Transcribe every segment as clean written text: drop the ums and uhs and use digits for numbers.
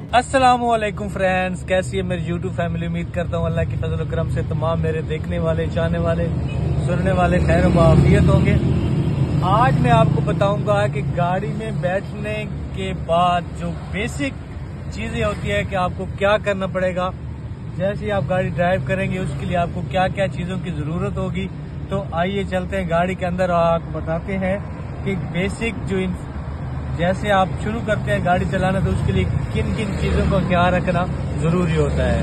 अस्सलामुअलैकुम फ्रेंड्स, कैसी है मेरी यूट्यूब फैमिली। उम्मीद करता हूँ अल्लाह की फजल करम से तमाम मेरे देखने वाले, चाहने वाले, सुनने वाले खैर वाफियत होंगे। आज मैं आपको बताऊंगा कि गाड़ी में बैठने के बाद जो बेसिक चीजें होती है कि आपको क्या करना पड़ेगा। जैसे ही आप गाड़ी ड्राइव करेंगे उसके लिए आपको क्या क्या चीजों की जरूरत होगी। तो आइए चलते हैं गाड़ी के अंदर और आपको बताते हैं कि बेसिक जैसे आप शुरू करते हैं गाड़ी चलाना तो उसके लिए किन किन चीजों का ख्याल रखना जरूरी होता है।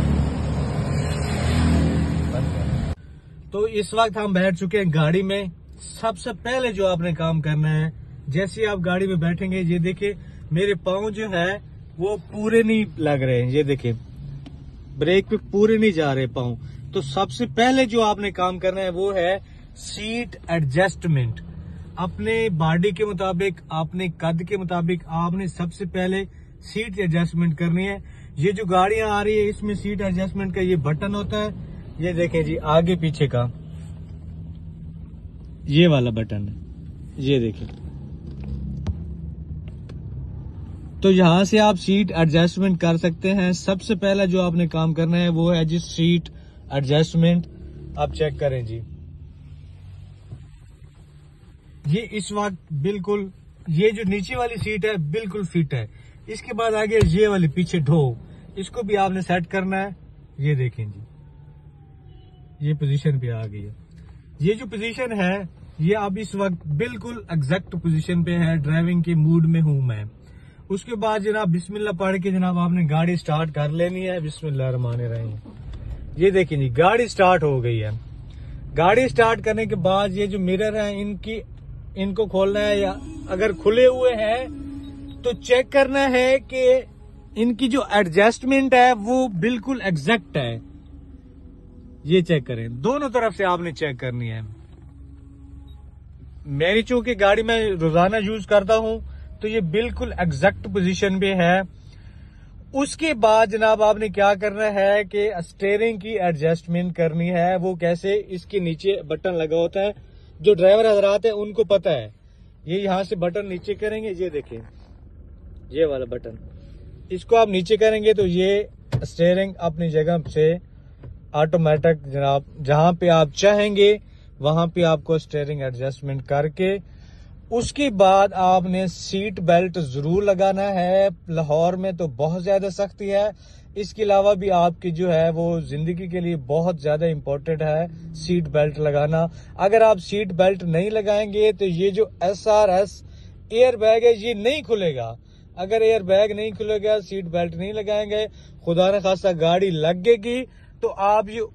तो इस वक्त हम बैठ चुके हैं गाड़ी में। सबसे पहले जो आपने काम करना है, जैसे आप गाड़ी में बैठेंगे, ये देखिए मेरे पाँव जो है वो पूरे नहीं लग रहे हैं। ये देखिए ब्रेक पे पूरे नहीं जा रहे पाँव। तो सबसे पहले जो आपने काम करना है वो है सीट एडजस्टमेंट। अपने बॉडी के मुताबिक, अपने कद के मुताबिक आपने सबसे पहले सीट एडजस्टमेंट करनी है। ये जो गाड़ियां आ रही है इसमें सीट एडजस्टमेंट का ये बटन होता है। ये देखें जी, आगे पीछे का ये वाला बटन है, ये देखें। तो यहां से आप सीट एडजस्टमेंट कर सकते हैं। सबसे पहला जो आपने काम करना है वो है जी सीट एडजस्टमेंट। आप चेक करें जी, ये इस वक्त बिल्कुल, ये जो नीचे वाली सीट है बिल्कुल फिट है। इसके बाद आगे ये वाली पीछे ढो, इसको भी आपने सेट करना है। ये देखें जी, ये पोजीशन पे आ गई है। ये जो पोजीशन है ये अब इस वक्त बिल्कुल एग्जैक्ट पोजीशन पे है। ड्राइविंग के मूड में हूं मैं। उसके बाद जनाब बिस्मिल्लाह पढ़ के जनाब आपने गाड़ी स्टार्ट कर लेनी है। बिस्मिल्लाह रहमान रहीम। ये देखें जी, गाड़ी स्टार्ट हो गई है। गाड़ी स्टार्ट करने के बाद ये जो मिरर है इनको खोलना है, या अगर खुले हुए हैं तो चेक करना है कि इनकी जो एडजस्टमेंट है वो बिल्कुल एग्जैक्ट है। ये चेक करें, दोनों तरफ से आपने चेक करनी है। मेरी चूंकि गाड़ी में रोजाना यूज करता हूं तो ये बिल्कुल एग्जैक्ट पोजीशन पे है। उसके बाद जनाब आपने क्या करना है कि स्टीयरिंग की एडजस्टमेंट करनी है। वो कैसे, इसके नीचे बटन लगा होता है। जो ड्राइवर हजरात है उनको पता है। ये यहां से बटन नीचे करेंगे, ये देखें ये वाला बटन, इसको आप नीचे करेंगे तो ये स्टीयरिंग अपनी जगह से ऑटोमेटिक जनाब जहां पे आप चाहेंगे वहां पे आपको स्टीयरिंग एडजस्टमेंट करके उसके बाद आपने सीट बेल्ट जरूर लगाना है। लाहौर में तो बहुत ज्यादा सख्ती है। इसके अलावा भी आपकी जो है वो जिंदगी के लिए बहुत ज्यादा इम्पोर्टेंट है सीट बेल्ट लगाना। अगर आप सीट बेल्ट नहीं लगाएंगे तो ये जो SRS एयर बैग है ये नहीं खुलेगा। अगर एयर बैग नहीं खुलेगा, सीट बेल्ट नहीं लगाएंगे, खुदा न खासा गाड़ी लगेगी तो आप जो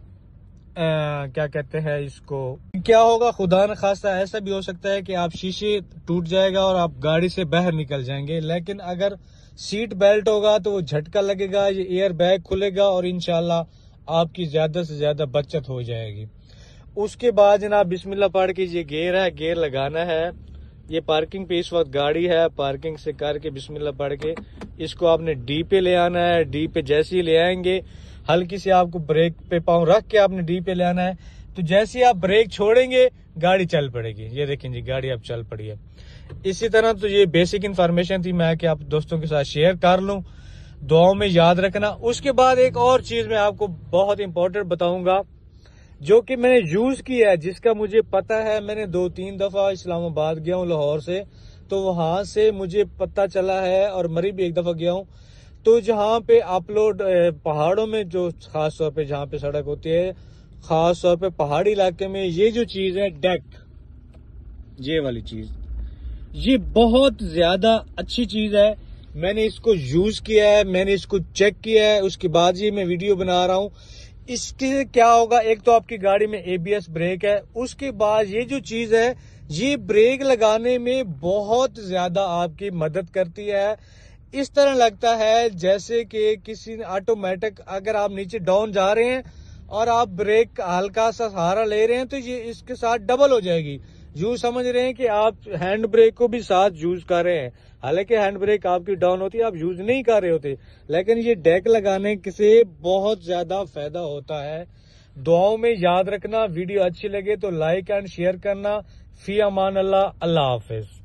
क्या कहते हैं इसको, क्या होगा, खुदा न खासा ऐसा भी हो सकता है कि आप शीशे टूट जाएगा और आप गाड़ी से बाहर निकल जाएंगे। लेकिन अगर सीट बेल्ट होगा तो वो झटका लगेगा, ये एयर बैग खुलेगा और इंशाल्लाह आपकी ज्यादा से ज्यादा बचत हो जाएगी। उसके बाद जनाब बिस्मिल्लाह पढ़ के ये गेयर है, गेयर लगाना है। ये पार्किंग पे इस वक्त गाड़ी है, पार्किंग से करके बिस्मिल्लाह पढ़ के इसको आपने डी पे ले आना है। डी पे जैसे ही ले आएंगे, हल्की से आपको ब्रेक पे पाँव रख के आपने डी पे ले आना है। तो जैसे ही आप ब्रेक छोड़ेंगे गाड़ी चल पड़ेगी। ये देखें जी, गाड़ी अब चल पड़ी है। इसी तरह तो ये बेसिक इन्फॉर्मेशन थी मैं कि आप दोस्तों के साथ शेयर कर लूं, दुआओं में याद रखना। उसके बाद एक और चीज मैं आपको बहुत इंपॉर्टेंट बताऊंगा जो कि मैंने यूज की है, जिसका मुझे पता है। मैंने 2-3 दफा इस्लामाबाद गया हूं लाहौर से, तो वहां से मुझे पता चला है, और मरी भी एक दफा गया हूं। तो जहां पे अपलोड पहाड़ों में, जो खास तौर पे जहां पे सड़क होती है, खास तौर पे पहाड़ी इलाके में, ये जो चीज है डेक, ये वाली चीज, ये बहुत ज्यादा अच्छी चीज है। मैंने इसको यूज किया है, मैंने इसको चेक किया है, उसके बाद ये मैं वीडियो बना रहा हूं। इसके क्या होगा, एक तो आपकी गाड़ी में ABS ब्रेक है। उसके बाद ये जो चीज है ये ब्रेक लगाने में बहुत ज्यादा आपकी मदद करती है। इस तरह लगता है जैसे कि किसी ऑटोमेटिक, अगर आप नीचे डाउन जा रहे हैं और आप ब्रेक का हल्का सा सहारा ले रहे हैं तो ये इसके साथ डबल हो जाएगी। यूं समझ रहे हैं कि आप हैंड ब्रेक को भी साथ यूज कर रहे हैं, हालांकि हैंड ब्रेक आपकी डाउन होती है, आप यूज नहीं कर रहे होते। लेकिन ये डेक लगाने से बहुत ज्यादा फायदा होता है। दुआओं में याद रखना। वीडियो अच्छी लगे तो लाइक एंड शेयर करना। फी अमान अल्लाह, अल्लाह हाफिज।